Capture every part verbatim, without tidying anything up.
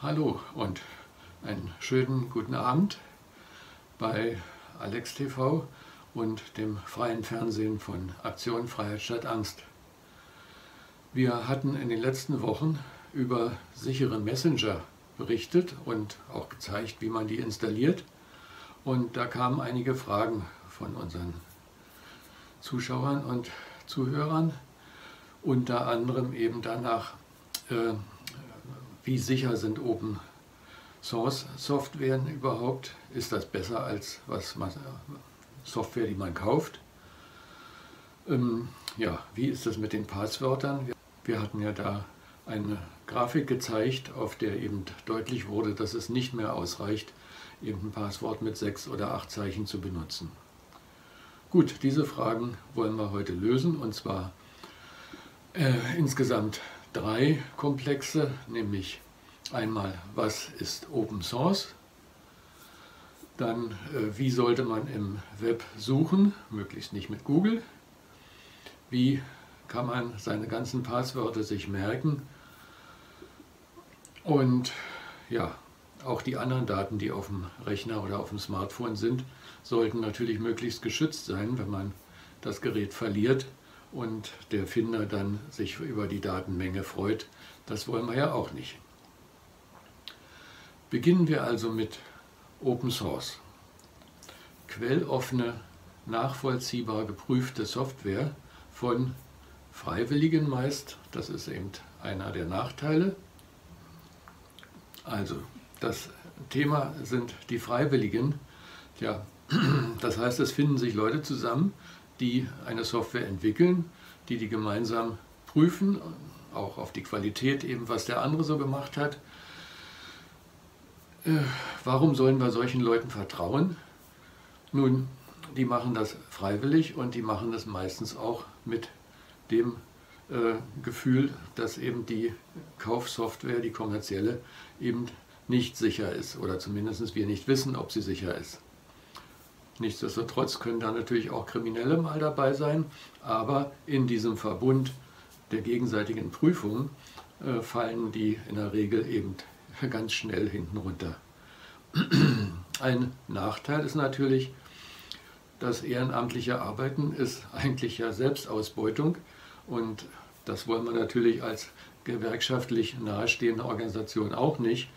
Hallo und einen schönen guten Abend bei Alex T V und dem freien Fernsehen von Aktion Freiheit statt Angst. Wir hatten in den letzten Wochen über sichere Messenger berichtet und auch gezeigt, wie man die installiert. Und da kamen einige Fragen von unseren Zuschauern und Zuhörern, unter anderem eben danach, äh, wie sicher sind Open Source Softwaren überhaupt? Ist das besser als was man, Software, die man kauft? Ähm, ja, wie ist das mit den Passwörtern? Wir, wir hatten ja da eine Grafik gezeigt, auf der eben deutlich wurde, dass es nicht mehr ausreicht, eben ein Passwort mit sechs oder acht Zeichen zu benutzen. Gut, diese Fragen wollen wir heute lösen, und zwar äh, insgesamt drei Komplexe, nämlich einmal, was ist Open Source? Dann, äh, wie sollte man im Web suchen, möglichst nicht mit Google? Wie kann man seine ganzen Passwörter sich merken? Und ja, auch die anderen Daten, die auf dem Rechner oder auf dem Smartphone sind, sollten natürlich möglichst geschützt sein, wenn man das Gerät verliert und der Finder dann sich über die Datenmenge freut. Das wollen wir ja auch nicht. Beginnen wir also mit Open Source. Quelloffene, nachvollziehbar geprüfte Software von Freiwilligen meist. Das ist eben einer der Nachteile. Also, das Thema sind die Freiwilligen. Ja, das heißt, es finden sich Leute zusammen, die eine Software entwickeln, die die gemeinsam prüfen, auch auf die Qualität eben, was der andere so gemacht hat. Äh, warum sollen wir solchen Leuten vertrauen? Nun, die machen das freiwillig und die machen das meistens auch mit dem äh, Gefühl, dass eben die Kaufsoftware, die kommerzielle, eben nicht sicher ist oder zumindest wir nicht wissen, ob sie sicher ist. Nichtsdestotrotz können da natürlich auch Kriminelle mal dabei sein, aber in diesem Verbund der gegenseitigen Prüfung äh, fallen die in der Regel eben ganz schnell hinten runter. Ein Nachteil ist natürlich, das ehrenamtliche Arbeiten ist eigentlich ja Selbstausbeutung, und das wollen wir natürlich als gewerkschaftlich nahestehende Organisation auch nicht.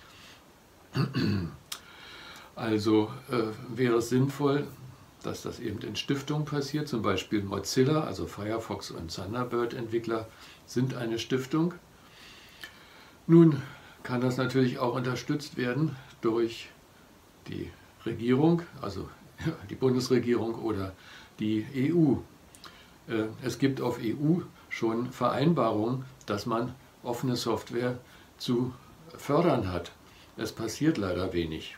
Also äh, wäre es sinnvoll, dass das eben in Stiftungen passiert, zum Beispiel Mozilla, also Firefox und Thunderbird Entwickler sind eine Stiftung. Nun kann das natürlich auch unterstützt werden durch die Regierung, also die Bundesregierung oder die E U. Äh, es gibt auf E U schon Vereinbarungen, dass man offene Software zu fördern hat. Es passiert leider wenig.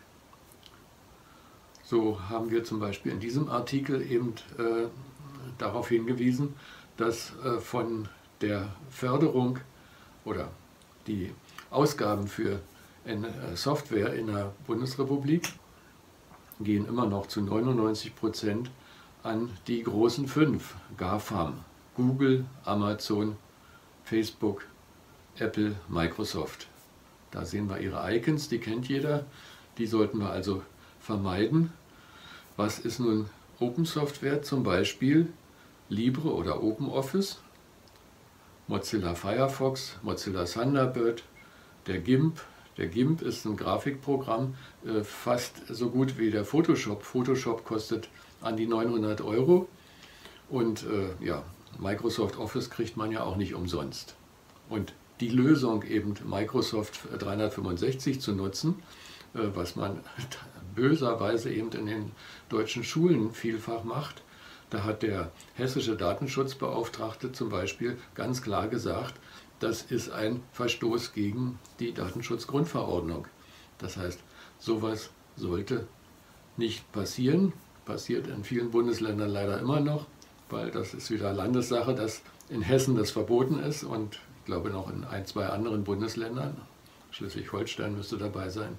So haben wir zum Beispiel in diesem Artikel eben äh, darauf hingewiesen, dass äh, von der Förderung oder die Ausgaben für in, äh, Software in der Bundesrepublik gehen immer noch zu neunundneunzig Prozent an die großen fünf GAFAM: Google, Amazon, Facebook, Apple, Microsoft. Da sehen wir ihre Icons, die kennt jeder, die sollten wir also vermeiden. Was ist nun Open Software? Zum Beispiel Libre oder OpenOffice, Mozilla Firefox, Mozilla Thunderbird, der GIMP. Der GIMP ist ein Grafikprogramm, äh, fast so gut wie der Photoshop. Photoshop kostet an die neunhundert Euro und äh, ja, Microsoft Office kriegt man ja auch nicht umsonst. Und die Lösung, eben Microsoft dreihundertfünfundsechzig zu nutzen, äh, was man böserweise eben in den deutschen Schulen vielfach macht, da hat der hessische Datenschutzbeauftragte zum Beispiel ganz klar gesagt, das ist ein Verstoß gegen die Datenschutzgrundverordnung. Das heißt, sowas sollte nicht passieren. Passiert in vielen Bundesländern leider immer noch, weil das ist wieder Landessache, dass in Hessen das verboten ist und ich glaube noch in ein, zwei anderen Bundesländern. Schleswig-Holstein müsste dabei sein.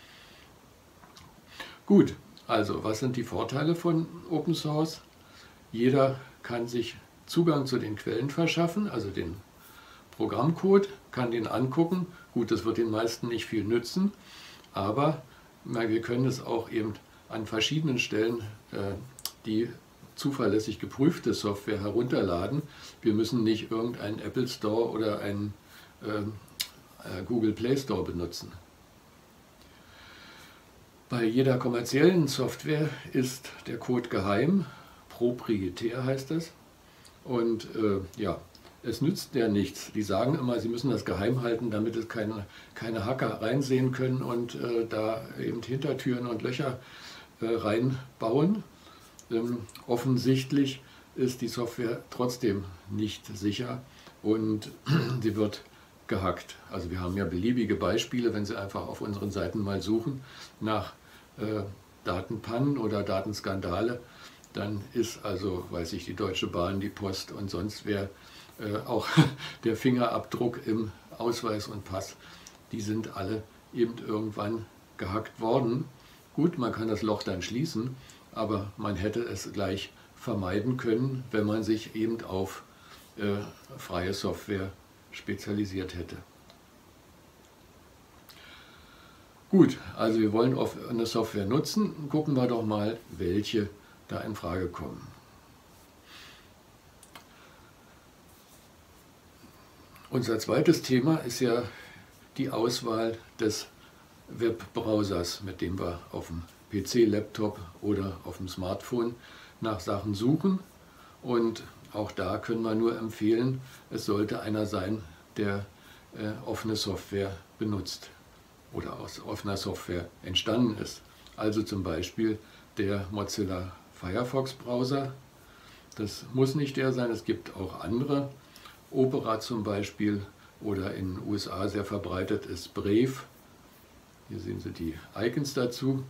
Gut, also was sind die Vorteile von Open Source? Jeder kann sich Zugang zu den Quellen verschaffen, also den Programmcode, kann den angucken, Gut, das wird den meisten nicht viel nützen, aber wir können es auch eben an verschiedenen Stellen äh, die zuverlässig geprüfte Software herunterladen. Wir müssen nicht irgendeinen Apple Store oder einen äh, Google Play Store benutzen. Bei jeder kommerziellen Software ist der Code geheim, proprietär heißt das. Und äh, ja, es nützt ja nichts. Die sagen immer, sie müssen das geheim halten, damit es keine, keine Hacker reinsehen können und äh, da eben Hintertüren und Löcher äh, reinbauen. Ähm, offensichtlich ist die Software trotzdem nicht sicher und sie wird gehackt. Also wir haben ja beliebige Beispiele, wenn Sie einfach auf unseren Seiten mal suchen nach äh, Datenpannen oder Datenskandale, dann ist also, weiß ich, die Deutsche Bahn, die Post und sonst wer, äh, auch der Fingerabdruck im Ausweis und Pass, die sind alle eben irgendwann gehackt worden. Gut, man kann das Loch dann schließen, aber man hätte es gleich vermeiden können, wenn man sich eben auf äh, freie Software spezialisiert hätte. Gut, also wir wollen eine Software nutzen. Gucken wir doch mal, welche da in Frage kommen. Unser zweites Thema ist ja die Auswahl des Webbrowsers, mit dem wir auf dem P C, Laptop oder auf dem Smartphone nach Sachen suchen. Und auch da können wir nur empfehlen, es sollte einer sein, der äh, offene Software benutzt oder aus offener Software entstanden ist. Also zum Beispiel der Mozilla Firefox Browser. Das muss nicht der sein, es gibt auch andere. Opera zum Beispiel oder in den U S A sehr verbreitet ist Brave. Hier sehen Sie die Icons dazu.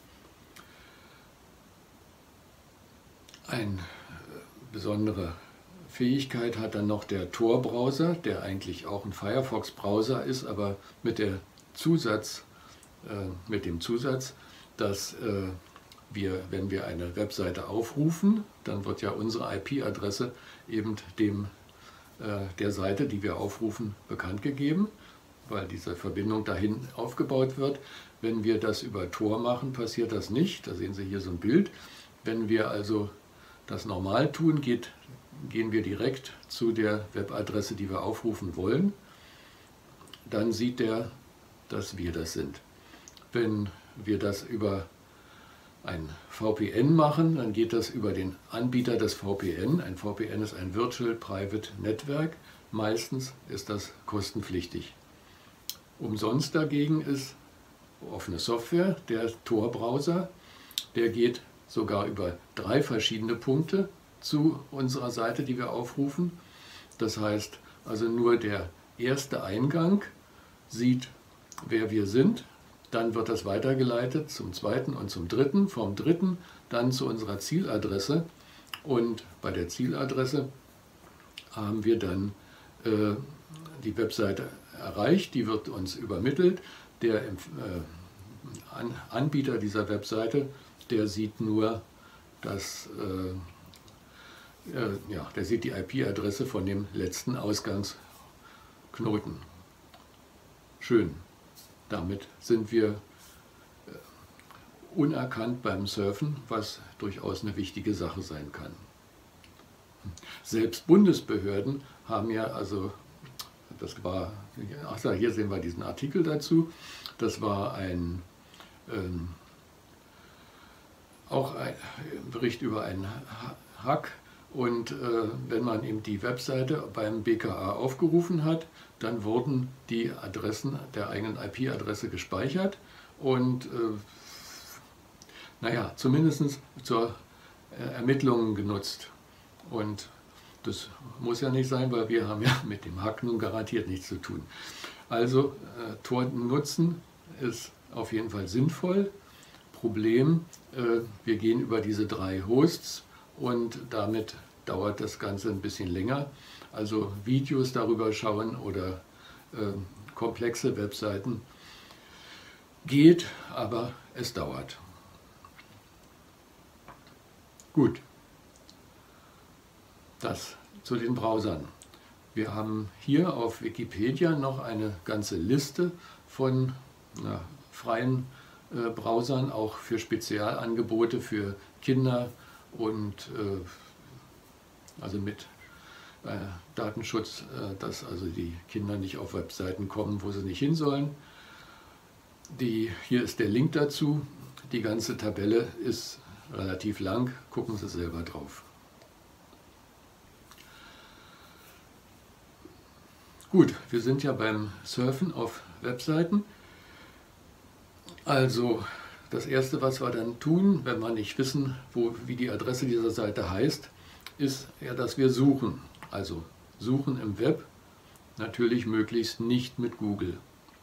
Eine besondere Fähigkeit hat dann noch der Tor-Browser, der eigentlich auch ein Firefox-Browser ist, aber mit, der Zusatz, äh, mit dem Zusatz, dass äh, wir, wenn wir eine Webseite aufrufen, dann wird ja unsere I P-Adresse eben dem, äh, der Seite, die wir aufrufen, bekannt gegeben, weil diese Verbindung dahin aufgebaut wird. Wenn wir das über Tor machen, passiert das nicht. Da sehen Sie hier so ein Bild. Wenn wir also das normal tun, geht, gehen wir direkt zu der Webadresse, die wir aufrufen wollen. Dann sieht der, dass wir das sind. Wenn wir das über ein V P N machen, dann geht das über den Anbieter des V P N. Ein V P N ist ein Virtual Private Network. Meistens ist das kostenpflichtig. Umsonst dagegen ist offene Software, der Tor-Browser. Der geht sogar über drei verschiedene Punkte zu unserer Seite, die wir aufrufen. Das heißt also nur der erste Eingang sieht, wer wir sind. Dann wird das weitergeleitet zum zweiten und zum dritten, vom dritten dann zu unserer Zieladresse. Und bei der Zieladresse haben wir dann äh, die Webseite erreicht, die wird uns übermittelt. Der äh, An Anbieter dieser Webseite, der sieht nur das, äh, äh, ja, der sieht die I P-Adresse von dem letzten Ausgangsknoten. Schön. Damit sind wir äh, unerkannt beim Surfen, was durchaus eine wichtige Sache sein kann. Selbst Bundesbehörden haben ja, also das war, ach ja, hier sehen wir diesen Artikel dazu, das war ein ähm, auch ein Bericht über einen Hack. Und äh, wenn man eben die Webseite beim B K A aufgerufen hat, dann wurden die Adressen der eigenen I P-Adresse gespeichert und äh, naja, zumindest zur äh, Ermittlungen genutzt. Und das muss ja nicht sein, weil wir haben ja mit dem Hack nun garantiert nichts zu tun. Also äh, Tor nutzen ist auf jeden Fall sinnvoll. Problem, äh, wir gehen über diese drei Hosts und damit dauert das Ganze ein bisschen länger. Also Videos darüber schauen oder äh, komplexe Webseiten geht, aber es dauert. Gut, das zu den Browsern. Wir haben hier auf Wikipedia noch eine ganze Liste von na, freien äh, Browsern, auch für Spezialangebote für Kinder und äh, also mit äh, Datenschutz, äh, dass also die Kinder nicht auf Webseiten kommen, wo sie nicht hin sollen. Die, hier ist der Link dazu. Die ganze Tabelle ist relativ lang, gucken Sie selber drauf. Gut, wir sind ja beim Surfen auf Webseiten. Also das Erste, was wir dann tun, wenn wir nicht wissen, wo, wie die Adresse dieser Seite heißt, ist ja, dass wir suchen. Also suchen im Web, natürlich möglichst nicht mit Google.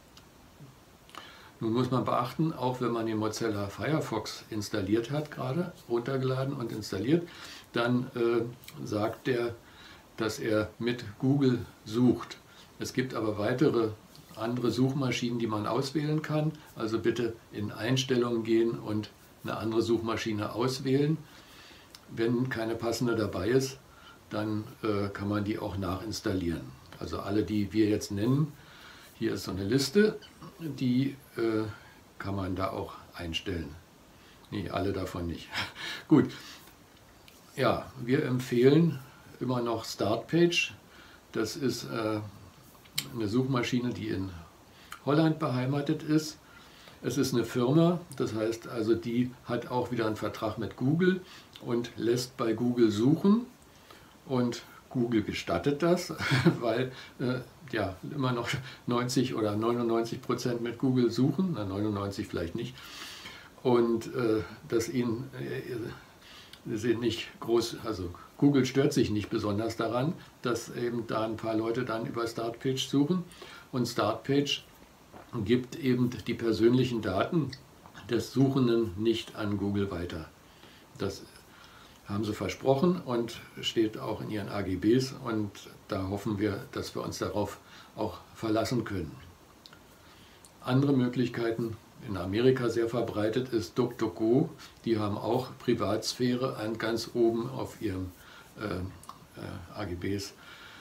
Nun muss man beachten, auch wenn man den Mozilla Firefox installiert hat, gerade runtergeladen und installiert, dann äh, sagt der, dass er mit Google sucht. Es gibt aber weitere andere Suchmaschinen, die man auswählen kann. Also bitte in Einstellungen gehen und eine andere Suchmaschine auswählen. Wenn keine passende dabei ist, dann äh, kann man die auch nachinstallieren. Also alle, die wir jetzt nennen, hier ist so eine Liste, die äh, kann man da auch einstellen. Nee, alle davon nicht. Gut, ja, wir empfehlen immer noch Startpage. Das ist äh, eine Suchmaschine, die in Holland beheimatet ist. Es ist eine Firma, das heißt also, die hat auch wieder einen Vertrag mit Google und lässt bei Google suchen. Und Google gestattet das, weil äh, ja immer noch neunzig oder neunundneunzig Prozent mit Google suchen, na neunundneunzig vielleicht nicht, und äh, dass ihnen äh, sind nicht groß, also Google stört sich nicht besonders daran, dass eben da ein paar Leute dann über Startpage suchen, und Startpage gibt eben die persönlichen Daten des Suchenden nicht an Google weiter. Das haben sie versprochen und steht auch in ihren A G Bs, und da hoffen wir, dass wir uns darauf auch verlassen können. Andere Möglichkeiten, in Amerika sehr verbreitet, ist DuckDuckGo. Die haben auch Privatsphäre an ganz oben auf ihren äh, äh, A G Bs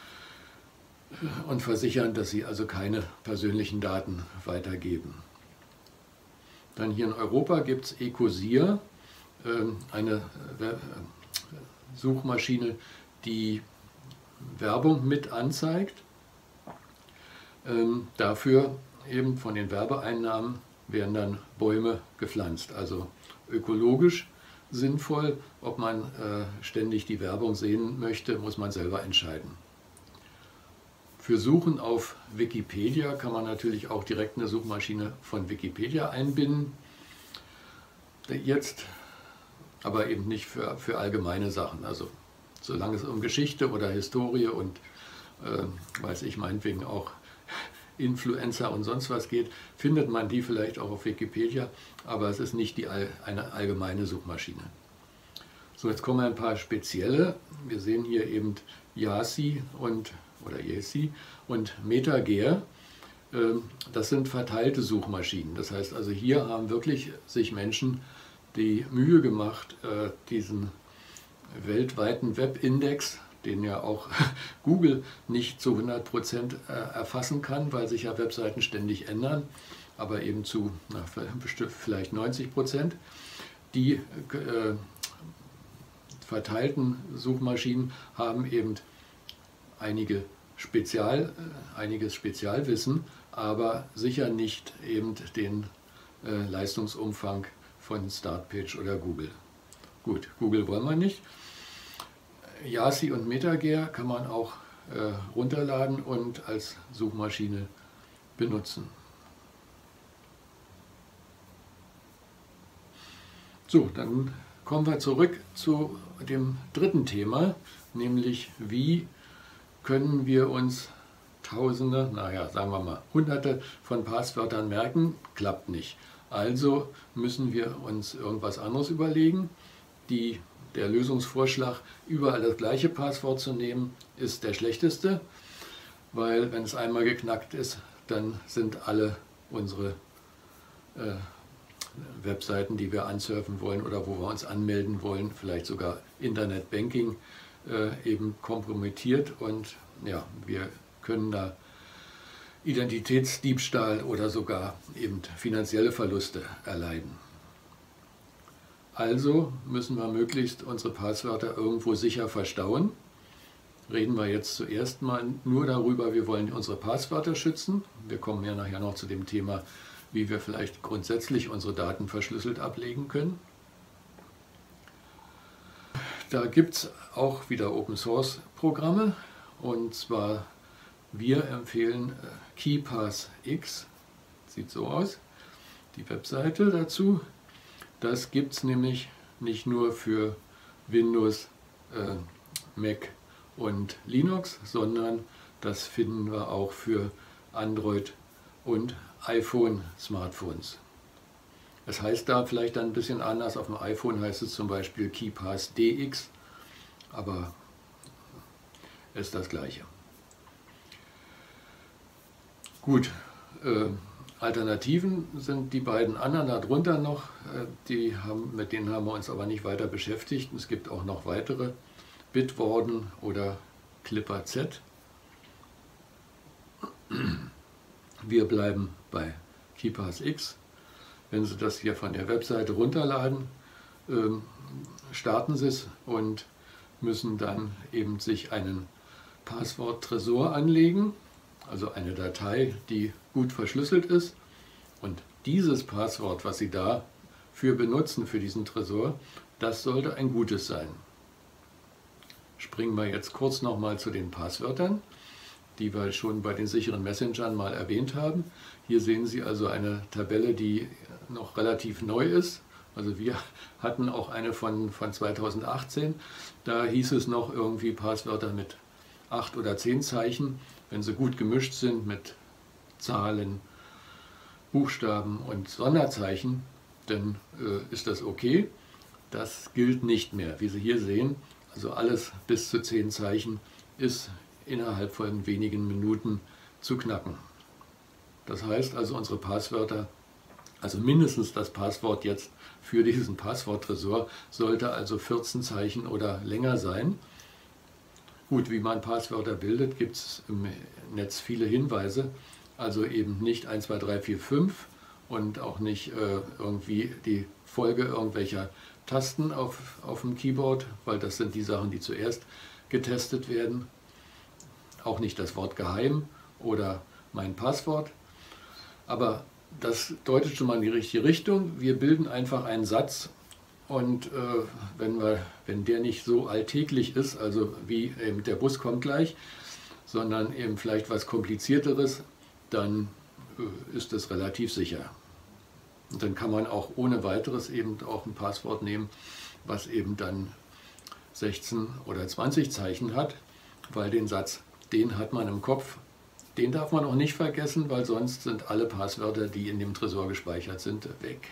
und versichern, dass sie also keine persönlichen Daten weitergeben. Dann hier in Europa gibt es Ecosia, eine Suchmaschine, die Werbung mit anzeigt. Dafür eben von den Werbeeinnahmen werden dann Bäume gepflanzt. Also ökologisch sinnvoll. Ob man ständig die Werbung sehen möchte, muss man selber entscheiden. Für Suchen auf Wikipedia kann man natürlich auch direkt eine Suchmaschine von Wikipedia einbinden. Jetzt aber eben nicht für, für allgemeine Sachen. Also solange es um Geschichte oder Historie und äh, weiß ich meinetwegen auch Influencer und sonst was geht, findet man die vielleicht auch auf Wikipedia, aber es ist nicht die, eine allgemeine Suchmaschine. So, jetzt kommen ein paar spezielle. Wir sehen hier eben Yasi und oder Yesi und MetaGear. Das sind verteilte Suchmaschinen. Das heißt also, hier haben wirklich sich Menschen die Mühe gemacht, diesen weltweiten Webindex, den ja auch Google nicht zu hundert Prozent erfassen kann, weil sich ja Webseiten ständig ändern, aber eben zu na, vielleicht neunzig Prozent. Die äh, verteilten Suchmaschinen haben eben einige Spezial, äh, einiges Spezialwissen, aber sicher nicht eben den äh, Leistungsumfang von Startpage oder Google. Gut, Google wollen wir nicht. Yasi und MetaGear kann man auch äh, runterladen und als Suchmaschine benutzen. So, dann kommen wir zurück zu dem dritten Thema, nämlich wie können wir uns Tausende, naja, sagen wir mal Hunderte von Passwörtern merken, klappt nicht. Also müssen wir uns irgendwas anderes überlegen. Die, der Lösungsvorschlag, überall das gleiche Passwort zu nehmen, ist der schlechteste, weil wenn es einmal geknackt ist, dann sind alle unsere äh, Webseiten, die wir ansurfen wollen oder wo wir uns anmelden wollen, vielleicht sogar Internetbanking, äh, eben kompromittiert, und ja, wir können da Identitätsdiebstahl oder sogar eben finanzielle Verluste erleiden. Also müssen wir möglichst unsere Passwörter irgendwo sicher verstauen. Reden wir jetzt zuerst mal nur darüber, wir wollen unsere Passwörter schützen. Wir kommen ja nachher noch zu dem Thema, wie wir vielleicht grundsätzlich unsere Daten verschlüsselt ablegen können. Da gibt es auch wieder Open-Source-Programme, und zwar wir empfehlen KeePassX, sieht so aus, die Webseite dazu. Das gibt es nämlich nicht nur für Windows, äh, Mac und Linux, sondern das finden wir auch für Android und iPhone-Smartphones. Es heißt da vielleicht ein bisschen anders, auf dem iPhone heißt es zum Beispiel KeePassDX, aber es ist das Gleiche. Gut, äh, Alternativen sind die beiden anderen darunter noch, äh, die haben, mit denen haben wir uns aber nicht weiter beschäftigt. Es gibt auch noch weitere, Bitwarden oder ClipperZ. Wir bleiben bei KeePassX. Wenn Sie das hier von der Webseite runterladen, äh, starten Sie es und müssen dann eben sich einen Passwort-Tresor anlegen. Also eine Datei, die gut verschlüsselt ist, und dieses Passwort, was Sie dafür benutzen, für diesen Tresor, das sollte ein gutes sein. Springen wir jetzt kurz nochmal zu den Passwörtern, die wir schon bei den sicheren Messengern mal erwähnt haben. Hier sehen Sie also eine Tabelle, die noch relativ neu ist. Also wir hatten auch eine von, von zweitausendachtzehn, da hieß es noch irgendwie Passwörter mit acht oder zehn Zeichen. Wenn sie gut gemischt sind mit Zahlen, Buchstaben und Sonderzeichen, dann äh, ist das okay. Das gilt nicht mehr. Wie Sie hier sehen, also alles bis zu zehn Zeichen ist innerhalb von wenigen Minuten zu knacken. Das heißt also, unsere Passwörter, also mindestens das Passwort jetzt für diesen Passworttresor, sollte also vierzehn Zeichen oder länger sein. Gut, wie man Passwörter bildet, gibt es im Netz viele Hinweise. Also eben nicht eins, zwei, drei, vier, fünf und auch nicht äh, irgendwie die Folge irgendwelcher Tasten auf, auf dem Keyboard, weil das sind die Sachen, die zuerst getestet werden. Auch nicht das Wort geheim oder mein Passwort. Aber das deutet schon mal in die richtige Richtung. Wir bilden einfach einen Satz. Und äh, wenn, wir, wenn der nicht so alltäglich ist, also wie eben der Bus kommt gleich, sondern eben vielleicht was Komplizierteres, dann äh, ist das relativ sicher. Und dann kann man auch ohne weiteres eben auch ein Passwort nehmen, was eben dann sechzehn oder zwanzig Zeichen hat, weil den Satz, den hat man im Kopf. Den darf man auch nicht vergessen, weil sonst sind alle Passwörter, die in dem Tresor gespeichert sind, weg.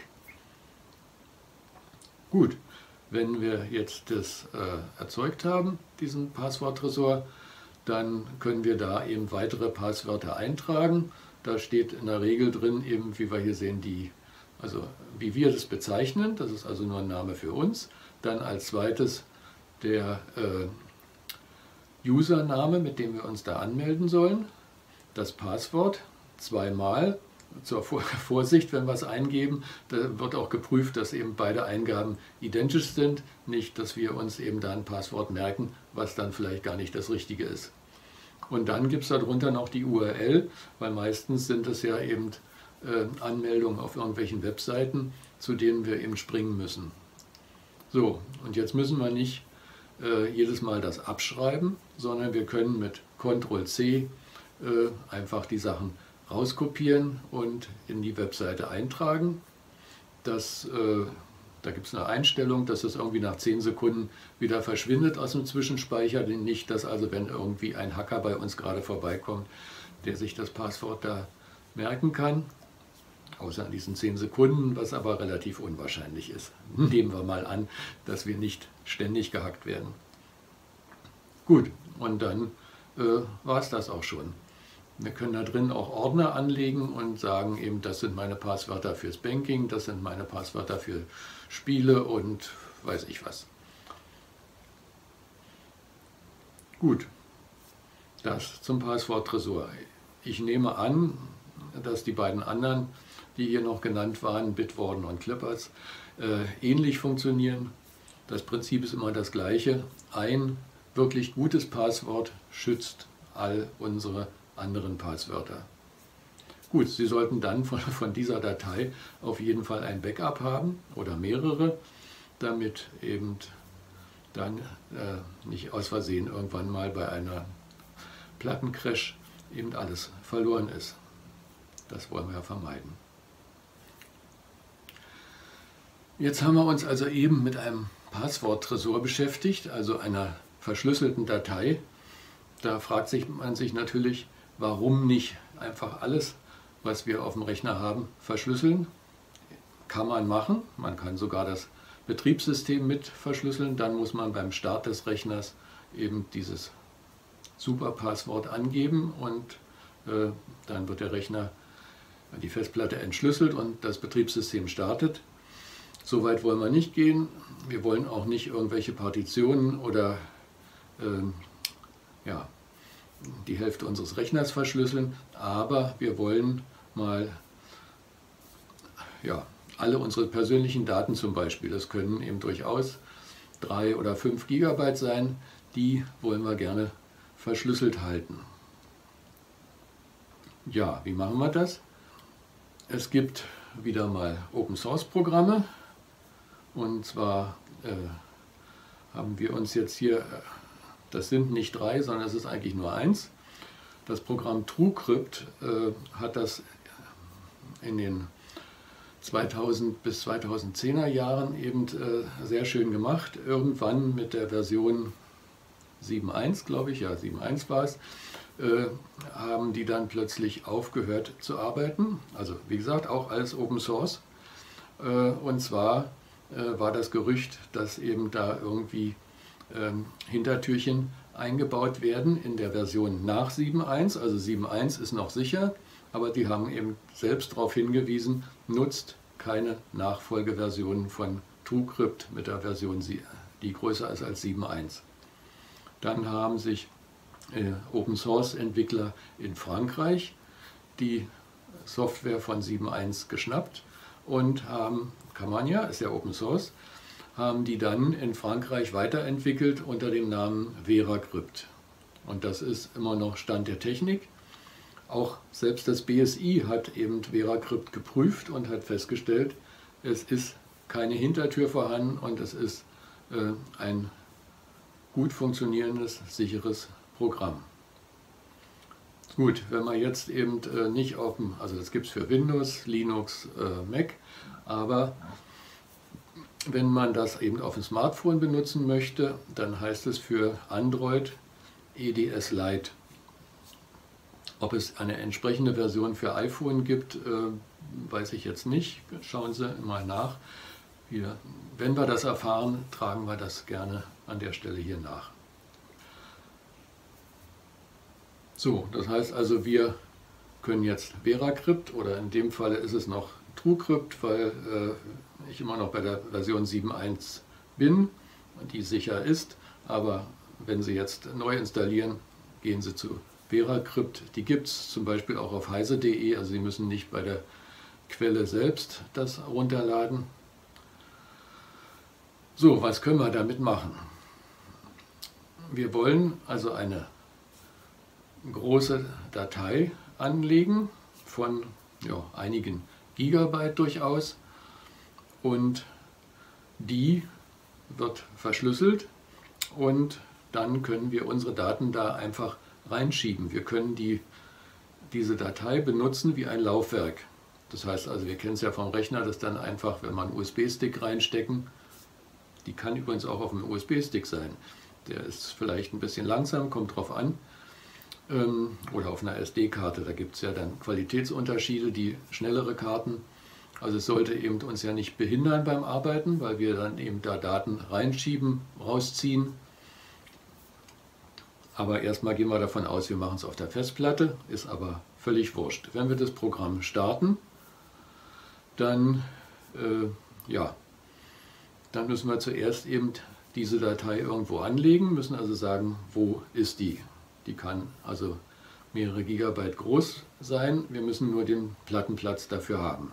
Gut, wenn wir jetzt das äh, erzeugt haben, diesen Passworttresor, dann können wir da eben weitere Passwörter eintragen. Da steht in der Regel drin, eben wie wir hier sehen, die, also wie wir das bezeichnen, das ist also nur ein Name für uns. Dann als zweites der äh, Username, mit dem wir uns da anmelden sollen, das Passwort zweimal. Zur Vorsicht, wenn wir es eingeben, da wird auch geprüft, dass eben beide Eingaben identisch sind, nicht, dass wir uns eben da ein Passwort merken, was dann vielleicht gar nicht das Richtige ist. Und dann gibt es darunter noch die U R L, weil meistens sind es ja eben äh, Anmeldungen auf irgendwelchen Webseiten, zu denen wir eben springen müssen. So, und jetzt müssen wir nicht äh, jedes Mal das abschreiben, sondern wir können mit Ctrl C äh, einfach die Sachen rauskopieren und in die Webseite eintragen. Das, äh, da gibt es eine Einstellung, dass es irgendwie nach zehn Sekunden wieder verschwindet aus dem Zwischenspeicher. Nicht, dass also, wenn irgendwie ein Hacker bei uns gerade vorbeikommt, der sich das Passwort da merken kann, außer an diesen zehn Sekunden, was aber relativ unwahrscheinlich ist. Nehmen wir mal an, dass wir nicht ständig gehackt werden. Gut, und dann äh, war es das auch schon. Wir können da drin auch Ordner anlegen und sagen eben, das sind meine Passwörter fürs Banking, das sind meine Passwörter für Spiele und weiß ich was. Gut, Das zum Passworttresor. Ich nehme an, dass die beiden anderen, die hier noch genannt waren, Bitwarden und Clippers, äh, ähnlich funktionieren. Das Prinzip ist immer das gleiche. Ein wirklich gutes Passwort schützt all unsere anderen Passwörter. Gut, Sie sollten dann von, von dieser Datei auf jeden Fall ein Backup haben oder mehrere, damit eben dann äh, nicht aus Versehen irgendwann mal bei einer Plattencrash eben alles verloren ist. Das wollen wir ja vermeiden. Jetzt haben wir uns also eben mit einem Passworttresor beschäftigt, also einer verschlüsselten Datei. Da fragt sich man sich natürlich, warum nicht einfach alles, was wir auf dem Rechner haben, verschlüsseln. Kann man machen, man kann sogar das Betriebssystem mit verschlüsseln, dann muss man beim Start des Rechners eben dieses Superpasswort angeben und äh, dann wird der Rechner, die Festplatte entschlüsselt und das Betriebssystem startet. So weit wollen wir nicht gehen. Wir wollen auch nicht irgendwelche Partitionen oder äh, ja, die Hälfte unseres Rechners verschlüsseln, aber wir wollen mal ja, alle unsere persönlichen Daten zum Beispiel, das können eben durchaus drei oder fünf Gigabyte sein, die wollen wir gerne verschlüsselt halten. Ja, wie machen wir das? Es gibt wieder mal Open Source Programme und zwar äh, haben wir uns jetzt hier, das sind nicht drei, sondern es ist eigentlich nur eins. Das Programm TrueCrypt äh, hat das in den zweitausend bis zweitausendzehner Jahren eben äh, sehr schön gemacht. Irgendwann mit der Version sieben Punkt eins, glaube ich, ja sieben Punkt eins war es, äh, haben die dann plötzlich aufgehört zu arbeiten. Also wie gesagt, auch alles Open Source. Äh, und zwar äh, war das Gerücht, dass eben da irgendwie ähm, Hintertürchen eingebaut werden in der Version nach sieben Punkt eins. Also sieben Punkt eins ist noch sicher, aber die haben eben selbst darauf hingewiesen, nutzt keine Nachfolgeversionen von TrueCrypt mit der Version, die größer ist als sieben Punkt eins. Dann haben sich äh, Open Source Entwickler in Frankreich die Software von sieben Punkt eins geschnappt und haben, kann man ja, ist ja Open Source, haben die dann in Frankreich weiterentwickelt unter dem Namen VeraCrypt. Und das ist immer noch Stand der Technik. Auch selbst das B S I hat eben VeraCrypt geprüft und hat festgestellt, es ist keine Hintertür vorhanden und es ist äh, ein gut funktionierendes, sicheres Programm. Gut, wenn man jetzt eben äh, nicht auf dem, also das gibt es für Windows, Linux, äh, Mac, aber wenn man das eben auf dem Smartphone benutzen möchte, dann heißt es für Android E D S Lite. Ob es eine entsprechende Version für iPhone gibt, äh, weiß ich jetzt nicht. Schauen Sie mal nach. Wir, wenn wir das erfahren, tragen wir das gerne an der Stelle hier nach. So, das heißt also, wir können jetzt VeraCrypt oder in dem Fall ist es noch TrueCrypt, weil äh, ich immer noch bei der Version sieben Punkt eins bin, die sicher ist. Aber wenn Sie jetzt neu installieren, gehen Sie zu VeraCrypt. Die gibt es zum Beispiel auch auf heise punkt de, also Sie müssen nicht bei der Quelle selbst das runterladen. So, was können wir damit machen? Wir wollen also eine große Datei anlegen von ja, einigen Gigabyte durchaus und die wird verschlüsselt und dann können wir unsere Daten da einfach reinschieben. Wir können die, diese Datei benutzen wie ein Laufwerk. Das heißt also, wir kennen es ja vom Rechner, das dann einfach, wenn wir einen U S B-Stick reinstecken, die kann übrigens auch auf einem U S B-Stick sein. Der ist vielleicht ein bisschen langsam, kommt drauf an. Ähm, oder auf einer S D-Karte, da gibt es ja dann Qualitätsunterschiede, die schnellere Karten. Also es sollte eben uns ja nicht behindern beim Arbeiten, weil wir dann eben da Daten reinschieben, rausziehen. Aber erstmal gehen wir davon aus, wir machen es auf der Festplatte, ist aber völlig wurscht. Wenn wir das Programm starten, dann, äh, ja, dann müssen wir zuerst eben diese Datei irgendwo anlegen, müssen also sagen, wo ist die? Die kann also mehrere Gigabyte groß sein. Wir müssen nur den Plattenplatz dafür haben.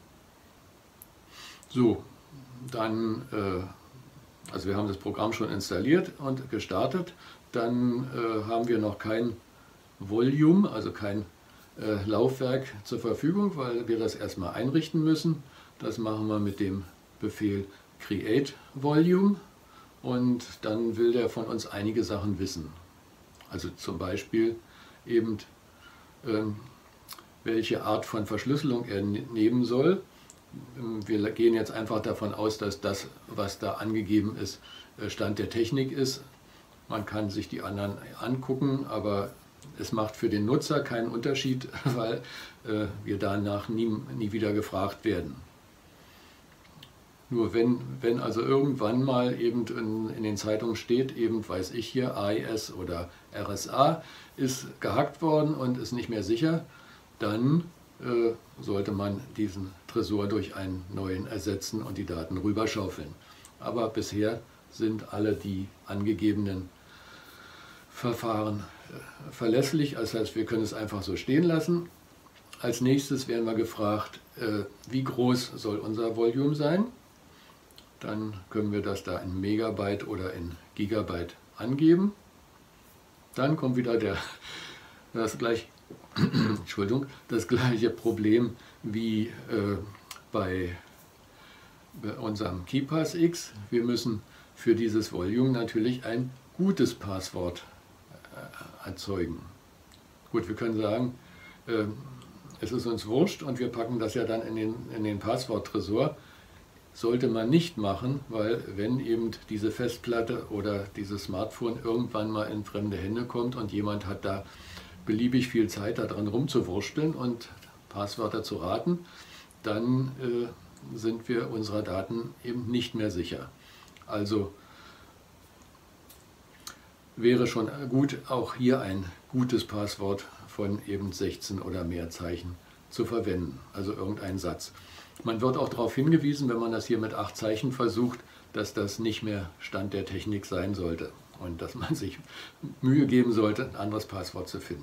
So, dann, äh, also wir haben das Programm schon installiert und gestartet. Dann äh, haben wir noch kein Volume, also kein äh, Laufwerk zur Verfügung, weil wir das erstmal einrichten müssen. Das machen wir mit dem Befehl Create Volume und dann will der von uns einige Sachen wissen. Also zum Beispiel eben, ähm, welche Art von Verschlüsselung er nehmen soll. Wir gehen jetzt einfach davon aus, dass das, was da angegeben ist, Stand der Technik ist. Man kann sich die anderen angucken, aber es macht für den Nutzer keinen Unterschied, weil äh, wir danach nie, nie wieder gefragt werden. Nur wenn, wenn also irgendwann mal eben in, in den Zeitungen steht, eben weiß ich hier, A E S oder R S A ist gehackt worden und ist nicht mehr sicher, dann äh, sollte man diesen Tresor durch einen neuen ersetzen und die Daten rüberschaufeln. Aber bisher sind alle die angegebenen Verfahren äh, verlässlich, das heißt, wir können es einfach so stehen lassen. Als nächstes werden wir gefragt, äh, wie groß soll unser Volume sein? Dann können wir das da in Megabyte oder in Gigabyte angeben. Dann kommt wieder der, das, gleich, Entschuldigung, das gleiche Problem wie äh, bei, bei unserem KeePassX. Wir müssen für dieses Volume natürlich ein gutes Passwort äh, erzeugen. Gut, wir können sagen, äh, es ist uns wurscht und wir packen das ja dann in den, in den Passworttresor. Sollte man nicht machen, weil wenn eben diese Festplatte oder dieses Smartphone irgendwann mal in fremde Hände kommt und jemand hat da beliebig viel Zeit daran rumzuwursteln und Passwörter zu raten, dann äh, sind wir unserer Daten eben nicht mehr sicher. Also wäre schon gut, auch hier ein gutes Passwort von eben sechzehn oder mehr Zeichen zu verwenden, also irgendein Satz. Man wird auch darauf hingewiesen, wenn man das hier mit acht Zeichen versucht, dass das nicht mehr Stand der Technik sein sollte und dass man sich Mühe geben sollte, ein anderes Passwort zu finden.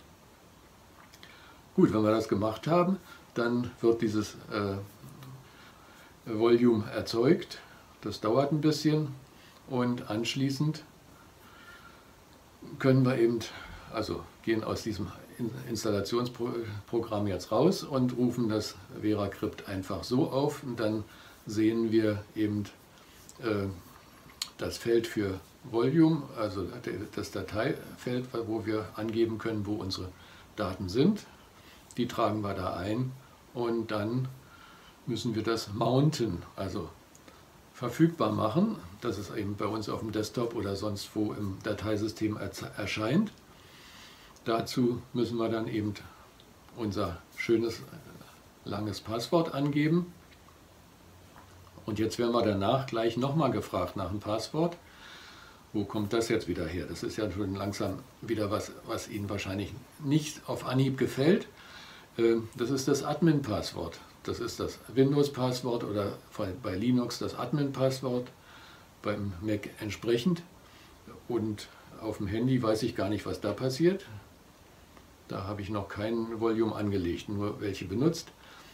Gut, wenn wir das gemacht haben, dann wird dieses äh, Volume erzeugt. Das dauert ein bisschen und anschließend können wir eben, also gehen aus diesem Installationsprogramm jetzt raus und rufen das VeraCrypt einfach so auf und dann sehen wir eben äh, das Feld für Volume, also das Dateifeld, wo wir angeben können, wo unsere Daten sind. Die tragen wir da ein und dann müssen wir das mounten, also verfügbar machen, dass es eben bei uns auf dem Desktop oder sonst wo im Dateisystem erscheint. Dazu müssen wir dann eben unser schönes langes Passwort angeben. Und jetzt werden wir danach gleich nochmal gefragt nach dem Passwort. Wo kommt das jetzt wieder her? Das ist ja schon langsam wieder was, was Ihnen wahrscheinlich nicht auf Anhieb gefällt. Das ist das Admin-Passwort. Das ist das Windows-Passwort oder bei Linux das Admin-Passwort, beim Mac entsprechend. Und auf dem Handy weiß ich gar nicht, was da passiert. Da habe ich noch kein Volume angelegt, nur welche benutzt.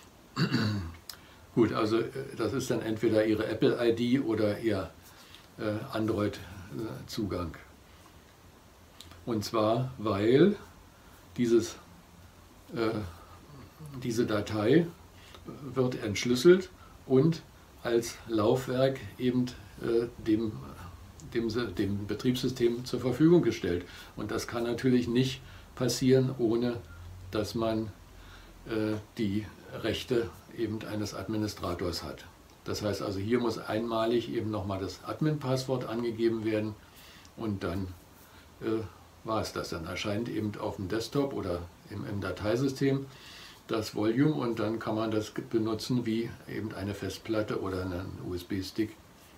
Gut, also das ist dann entweder Ihre Apple I D oder Ihr äh, Android-Zugang. Und zwar, weil dieses, äh, diese Datei wird entschlüsselt und als Laufwerk eben äh, dem, dem, dem Betriebssystem zur Verfügung gestellt. Und das kann natürlich nicht passieren, ohne dass man äh, die Rechte eben eines Administrators hat. Das heißt also, hier muss einmalig eben nochmal das Admin-Passwort angegeben werden und dann äh, war es das. Dann erscheint eben auf dem Desktop oder im, im Dateisystem das Volume und dann kann man das benutzen wie eben eine Festplatte oder einen U S B-Stick.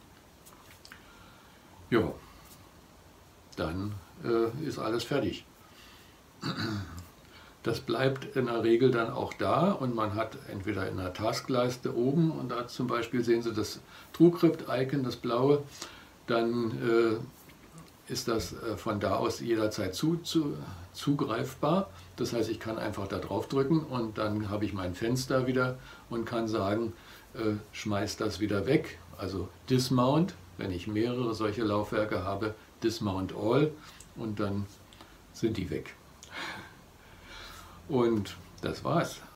Ja, dann äh, ist alles fertig. Das bleibt in der Regel dann auch da und man hat entweder in der Taskleiste oben und da zum Beispiel sehen Sie das TrueCrypt-Icon, das blaue, dann ist das äh, von da aus jederzeit zu, zu, zugreifbar. Das heißt, ich kann einfach da drauf drücken und dann habe ich mein Fenster wieder und kann sagen, äh, schmeiß das wieder weg. Also Dismount, wenn ich mehrere solche Laufwerke habe, Dismount All und dann sind die weg. Und das war's.